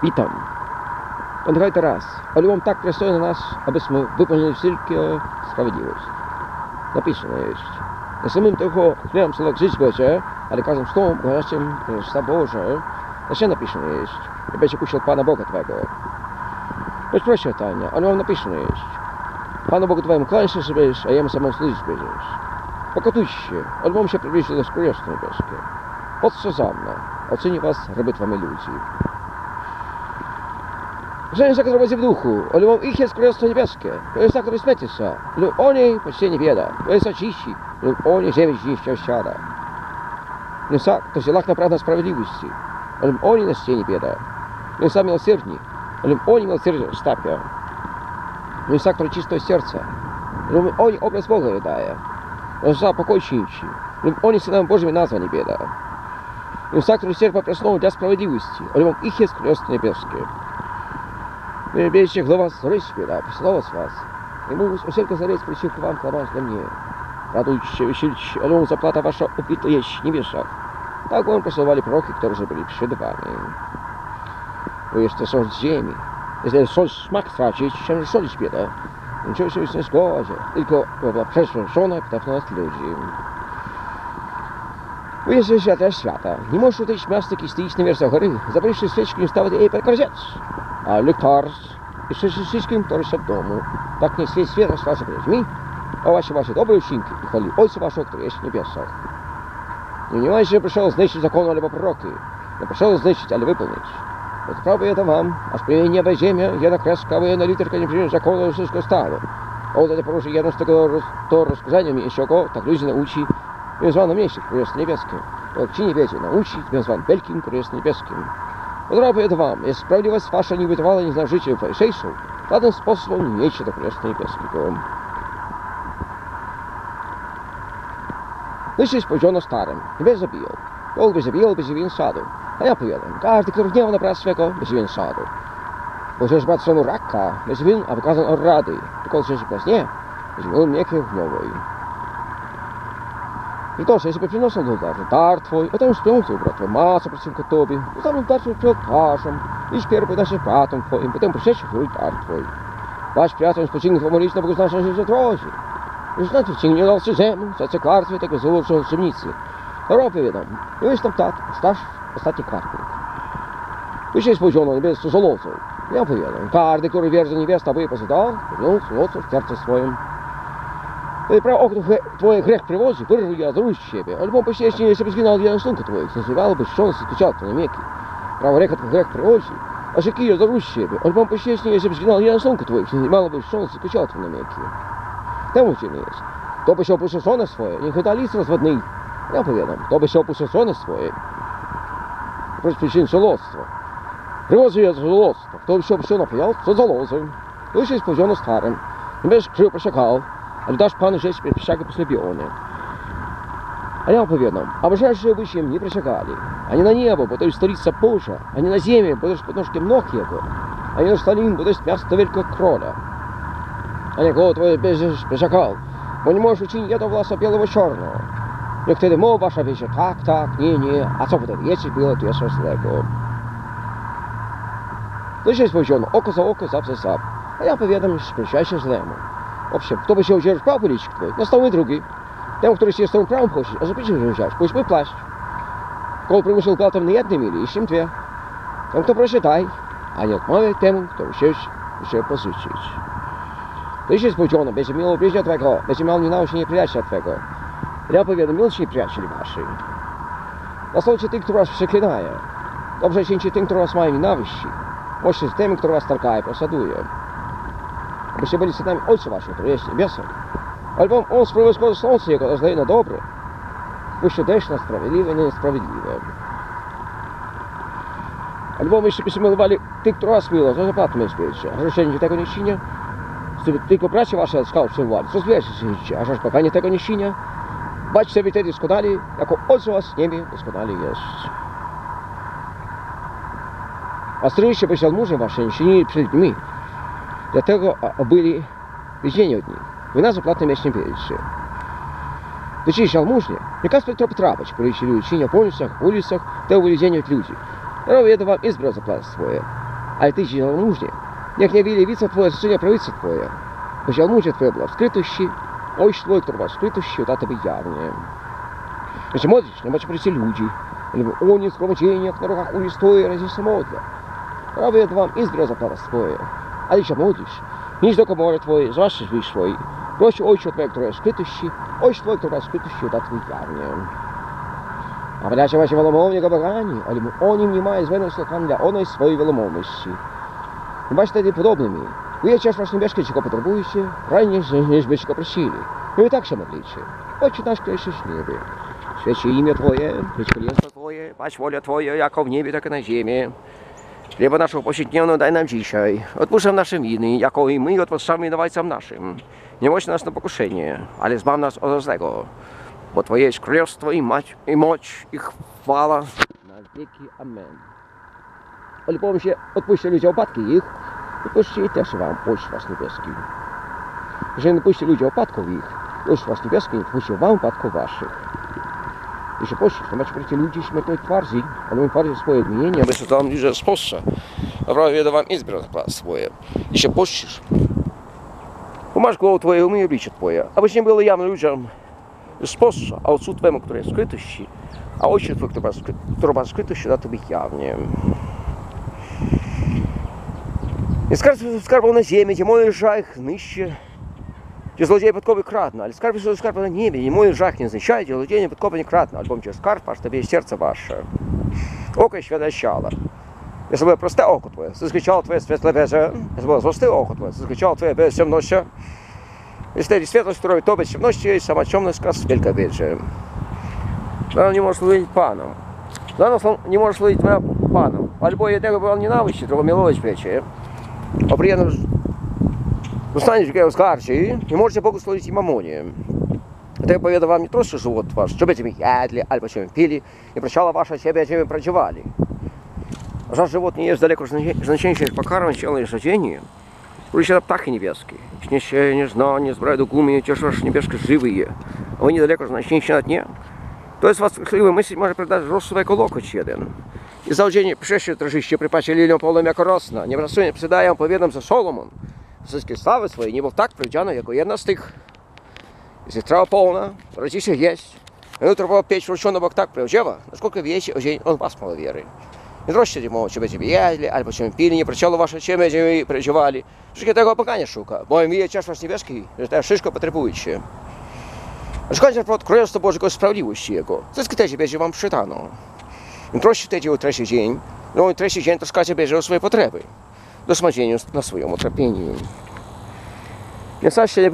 Witam. Pamiętajcie raz, ale Wam tak przystoi na nas, abyśmy wypełnili wszelkie sprawiedliwość. Napisane jest. Na samym tylko zmieniam sobie żyć będzie, ale każdym z tą uważaczem Chrystusa Boże, na się napisane jest. Nie będzie kusił Pana Boga Twego. Choć proszę Tania, ale Wam napisane jest. Panu Bogu Twojemu kłań się żebyś, a Jemu samemu służyć będziesz. Pokotujcie się, ale Wam się przybliży do Królestwa Niebieskie. Podstrzezamna, oceni Was robotwami ludzi. Że jest tak w duchu, ale Wam ich jest Królestwo Niebieskie. To jest tak, który śmiecie lub oni почти nie bieda. To jest oczyści, lub oni 9 dni ściąsiada. No tak, to się lak naprawdę sprawiedliwości, ale oni na ścianie bieda. No sami miłosierni, ale oni miłosierdzie stapia. No tak, który czyste serce, ale oni obraz Boga daje. No za pokojczyńcy, lub oni synami Bożymi nazwani bieda. No tak, który cierpa presną dla sprawiedliwości, ale ich jest Królestwo Niebieskie. Nie bierzcie do was rys bieda, posłał z was. I mógł wszelkie zarys przeciwko wam kłamać dla mnie. Radujcie się, wysilcie się, ale on zapłata wasza obfita jest w niebiesach. Tak on posłowali proroki, którzy byli przed wami. Bo jeszcze są z ziemi. Jeżeli sol smak stracić, się solić bieda. Niczego się już nie zgodzi, tylko była przeszczęszczona w nas ludzi. Wy jesteście światła świata. Nie możesz tutaj miasta kistyczne wiersa hory. Zabraliście świeczki nie stawać jej perkorzec. A luktarz i wszystkim, którzy są w domu, tak nie świeci światło z waszych ludźmi, a wasze dobre uczynki i chwali Ojca waszego, który jest w niebiosach. Nie ma, że przyszedł zniszczyć zakonu albo proroki. Nie przyszedł zniszczyć, ale wypełnić. Bo to prawo ja to wam, aż przyjmie nieba i ziemia, jedna kreska, bo jedna literka nie przyjmie zakonu, wszystko stało. O, to poruszy jedno z tego rozkazania mniejszego, tak ludzi nauczy, więc wam na mniejszych, który jest niebieskim. To jak ci nie wiecie, nauczyć, więc wam wielkim, który jest niebieskim. Podrabię wam, jest sprawiedliwość wasza niewydawała nie zna życie fajszejszą. W żaden sposób nie miejcie do Królestwa Niebieskiego. Myśl jest powiedziano starym, nie będzie zabijał. Kto by zabijał sadu. A ja powiadam, każdy, który gniewa na brat swego, będzie win sadu. Bo że brat swemu raka, będzie win, a wykazan od rady. Tylko że się nie, będzie miał miekie gniowej. I to, że sobie przynoszą do dar twój, a tam śpiący brat twój, masa przeciwko tobie, a tam dar twój przed kaszą, iść pierw dasz bratom twoim, potem przyjdzie dar twój. Wasz przyjaciel spoczynek pomolić na Bogu znaczy, że się droży. Już znaczy, ciągnie losy zemu, za co kwartwy tego złożą z ziemnicy. Dobra, powiadam, i jest tam stasz ostatni kwartnik. Już jest powiedziano, nie bez co złocą. Ja powiadam, każdy, który wierzy niewiasta, boje posadał, złocą w serce swoim. Prawo oko twoje grzech przywozi, wyrwij ja z siebie, albo poświęci nie sobie zginął jeden stunku twoich, nazywałoby szcząsy kuciatki na mieki. Prawo ręka twój grzech przywozi, a że kija z siebie, albo poświęci nie sobie zginął jeden stunku twoich, nazywałoby szcząsy kuciatki na mieki. Temu cię nie jest. To by się opuszczone swoje, niech da list rozwodny. Ja powiadam, to by się opuszczone swoje. Proč przyczyn żalostwa. Przywozi je żalostwo, to by się opuszczono pijał, co zalozem. To już jest powiedziano starym, nie będziesz krzył przesiakał, ale dasz Panu rzecz przesiakę poślebionie. A ja powiadam, aby żebyście nie przesiakali, ani na niebo, bo to jest stolica Boża, ani na ziemię, bo to jest podnóżkiem nóg Jego, ani na Stalin, bo to jest miasto wielkiego króla. A nie go twoje będziesz przesiakał, bo nie możesz uczynić jedno własa białego czarnego. Jak wtedy mowa wasza wiecie, tak, nie, a co potem wiecie, było to jest złego. To się jest powiedziano, oko za oko, zap za zap. A ja powiadam, że sprzyjaj się złemu. Owszem, kto by się udzielił praw policzek twój, nastał drugi. Temu, który się z tą prawą poszli, a żeby się wziąć, pójdź mój plaść. Koło przymusił platem na jednej mili, jeszcze dwie. Temu, kto prosi daj, a nie odmawiaj temu, który się pożyczyć. To jest powiedziano, będzie miło bliźnia twego, będzie miał nienawiść nieprzyjaciela twego. Ja powiadam, milczni przyjacieli wasi. Nastącie tych, którzy was przeklinają. Dobrze czyńcie tym, którzy was mają nienawiści. Właśnie z tym, który was targaje, posaduje. Abyście byli synami Ojca waszego, który jest w niebiosach. Albowiem On sprawuje składu słońce Jego, rozdaje na dobre. Puści deszcz na sprawiedliwe i niesprawiedliwe. Albowiem jeszcze byście milowali tych, którzy was miłują, to zapłatę mieć wiecie. A że się tego nie czynia, tylko bracia wasze skał przywołali, co zwierzę się, a że panie tego nie czynia, bądź sobie wtedy doskonali, jako Ojca was w niebie doskonali jest. A stryjcie by się almużem wasze nie czynili przed ludźmi, dlatego byli więzieni od nich. Wy na zapłatę mieć nie wiedzicie. Do dziś almużnie, nie każdy trochę trawać, który się ludzie czynią po ulicach, to uwięzienie od ludzi. Robię wam izbrał zapłatę swoje. ale Ty zielonóżnie. Niech nie wieliewica Twoja, zczynia prawica Twoja. Bo zielonóżnie Twoja była w skrytości, Ojciec Twój, który ma w skrytości, da Tobie jawnie. Jeśli modlisz, nie macie przecież ludzi, ale oni w zgromadzeniach na rokach ulic stoją, razie się modlą. Prawie to Wam izbra zapala swoje. Ale jeśli modlisz, idź do komory Twojej, zwłaszcza drzwi swoje. Prosi Ojca Twojego, który jest w skrytości, Ojciec Twój, który ma w skrytości, da Tobie jawnie. A wydacie właśnie wielomownie gabagani, ale oni nie mają złego słuchania dla onej swojej wielomowności. I właśnie wtedy podobnymi. Wiecie, aż właśnie wieszkę, czego potrzebujecie, raniej niż byście go prosili. I wy tak się modlicie. Ojcze nasz, który jesteś w niebie. Świeci imię Twoje, być królestwo Twoje, bądź wola Twoja, jako w niebie, tak i na ziemi. Chleba naszego powszedniego daj nam dzisiaj. Odpuszczaj nasze winy, jako i my odpuszczamy winowajcom naszym. Nie mość nas na pokuszenie, ale zbaw nas od złego. Bo Twoje jest królestwo i moc, i chwała na wieki. Amen. Ale powiem się, odpuśćcie ludziom upadki ich, odpuśćcie i też Wam Ojciec Was niebieski. Jeżeli nie odpuśćcie ludziom upadków ich, Ojciec Was niebieski nie odpuścił Wam upadków Waszych. Jeśli pościsz, to macie przecie ludzi śmiertnej twarzy, ale my twarzy swoje odmienienia, aby się tam ludzie spostrze. A prawie Wam izbra swoje. Jeśli pościsz, pomasz głową Twoją, umyj oblicze Twoje, abyś nie było jawne ludziom spostrze, a Отцу Twemu, który jest w skrytości, a Ojciec Twój, który ma w skrytości, da Tobie jawnie. Nie skarbą na ziemi, gdzie mój żach niszczy, gdzie złodzieje podkowy kradną, ale skarb na niebie, gdzie mój żach nie zniszczaje, gdzie złodzieje podkowy nie kradną, albowiem cię skarb, aż Tobie jest serce Wasze. Oko jest światła siala. Jeśli było proste oko Twoje, zazwyczało Twoje świetle wieże, jeśli było złoste oko Twoje, zazwyczało Twoje bez ciemności, jest wtedy światłość, której to bez ciemności jest sama ciemność, skaz wielka wiedzie. Dla nie możesz służyć Panom. Dla nas nie możesz służyć Panom. Albo jednego był nienawiści, drugiego miłość wiecie. A при этом zostaniesz w zgarci i możecie Bogu służyć i mamonie. To ja powiadam Wam nie troszkę żywot Wasz, żebyście mi jedli, albo się pili i prosiała Wasza siebie, żeby pracowali. A że żywot nie jest daleko znaczniejszy jak pokarm ciała i żadzenie. Byli się ptachy niebieskie. Śniesie, znanie, zbroja do gumy, cieszysz niebieskie żywe. A oni daleko znaczniejsi na dnie. To jest was chwilę myśli może przydać rozsąd jako lokoć jeden. I za dzień przyszły troszeczkę przypacie lilią polem jako rosna. Nie wracuje, przydają, powiadam, że Solomon wszystkie sławy swoje nie był tak powiedziane jako jedna z tych. Jeśli trawa polna, rodzi się jeść. A jutro było 5 roczno, bo tak powiedziała. Naskолько wiecie, o dzień on was mało wierzy. Nie troszcie nie mówią, czy będziemy jedli, albo czy pili, nie prosiło wasze, czy będziemy przeżywali. Wszystkie tego opakania szuka. Bo im wiecie, aż was niebieski, że to wszystko potrzebujecie. A szkoda, że Królestwo Bożego sprawiedliwości Jego. Wszystkie te będzie wam przytano. Im troszcie wtedy o trzeci dzień, no i trzeci dzień troszkę bierze o swoje potrzeby. Do smażenia na swoim utrapieniu. Nie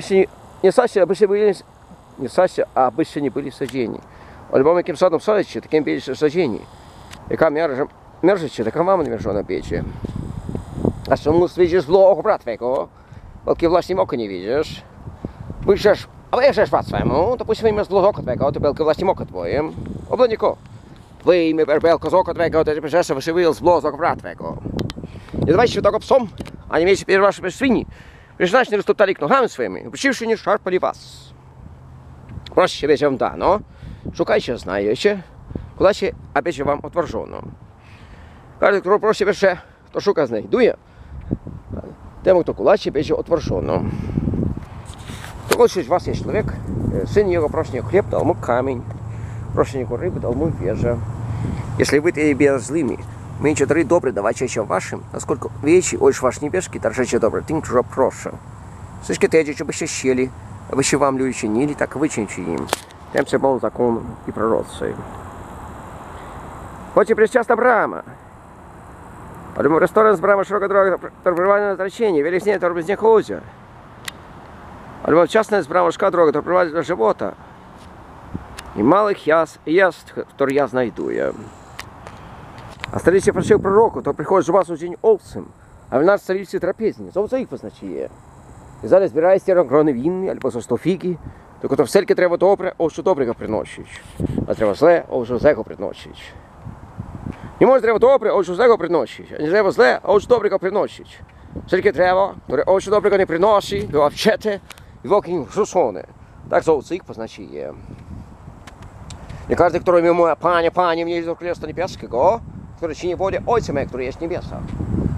saście, abyście nie byli sadzeni. Albowiem jakim sadem sadzicie, takim będziecie sadzeni. Jaka mierzycie, taka wam mierzona będzie. A czemu widzisz zło oko brata twego, bo własnym oko nie widzisz? Pójdziesz, a wejdziesz brat swemu, to pójdziesz wyjmę zło oko twego, to belkę własnym oko twoim. Obleniko. Wyjmę belkę z oka twego, to będziesz wyjmę zło z oko brata twego. Nie dawajcie się tego psom, a nie miejcie pierwsze wasze świni. Przecież nie roztoptali nochami swoimi, uczciwszy nie szarpali was. Proszę się, będzie wam dano, szukajcie, znajdziecie, kulacie, a będzie wam otworzono. Każdy, kto prosi jeszcze, to szuka, znajduje. Temu, kto kulacie, będzie otworzono. Dokąd was jest człowiek, syn jego prosi chleb, dał mu kamień, prosi niego ryby, dał mu wieżę. Jeśli wy te беззлыми, miejcie dary dobre, dawajcie się waszym, naskолько wiecie, Ojciec wasz niebieski, darzycie dobre tym, którzy proszę. Wszystkie te dzieci, abyście chcieli, abyście wam ludzie czynili, tak wy czyńcie im. Tym był zakon i prorocy. Chodźcie przez ciasta brama. Ale restaurant z brama szeroka droga, торговля на отречение, вели снег, торби з ходя. Albo ciasna jest brama szka droga, to prowadzi do żywota. I małych jest, który ja znajduję. A stolicy просил пророку, то приходит вас в день овцем, а в нас столицы трапезниц, овца их позначає. І зараз збираєте грони вінні, або со 100 фіги, тільки то всельки треба добре, овцю доброго приносить. А треба зле, овцю злего приносить. Не може треба добре, овцю злего приносить, а не треба зле, овцю доброго приносить. Всельки треба, które овцю доброго не приносить, była wczete i wokin wrzucone. Tak z овцю їх позначає. Nie każdy, który mówi, Panie, Panie, mnie do Królestwa Niebieskiego, który czyni wolę Ojca mego, który jest w niebiesach.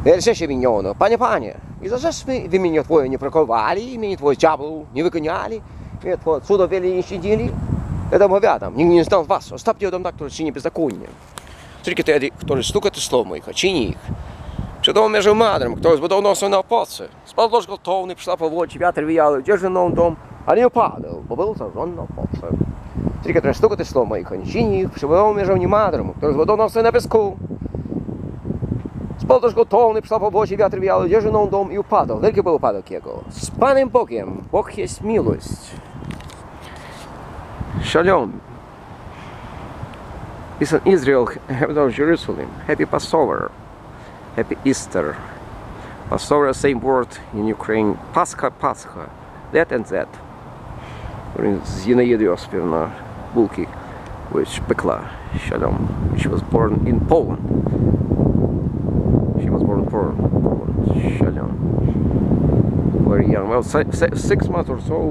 Wiersze się miniono, panie, i za żeśmy w imieniu Twoje nie prokowali, imieniu Twoje diabłu nie wyganiali, i Twoje cudo wiele nie szczędzili. Ja tam powiadam, nikt nie znał was, ostatnio dom tak, który czyni bezzakonnie. Tylko wtedy, który stuka te słowo moich, a czyni ich. Przed mężem madrem, który zbudował nosem na opoce. Spadł ложь готовный, пришла по воде, ветер виял, держал дом, а не упадал, бо был сожжен на opoce. Tylko który stuka te słowo moich, a nie czyni ich, przed mężem madrem, który zbudował nosem na piasku. Spadł ложь готовный, пришла по воде, ветер виял, держал дом и упадал. Wielki był upadek jego. Z Panem Bogiem, Bóg jest miłość. Shalom. Listen, Israel, heaven of Jerusalem, happy Passover, happy Easter. Passover, same word in Ukraine, Pascha, that and that. Zinaida Yosifovna Bulki, which Pekla, Shalom, she was born in Poland. She was born in Poland, Shalom. Very young, well, 6 months or so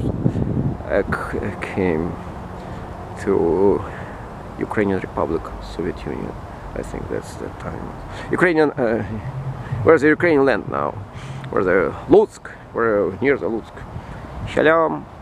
came to Ukrainian Republic, Soviet Union. I think that's the time. Ukrainian, where's the Ukrainian land now? Where's the Lutsk? We're near the Lutsk. Shalom.